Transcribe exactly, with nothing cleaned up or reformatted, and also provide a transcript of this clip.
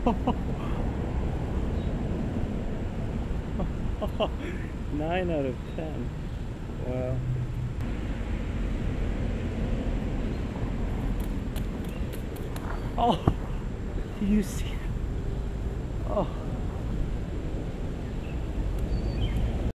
Nine out of ten. Wow. Oh, do you see? Oh.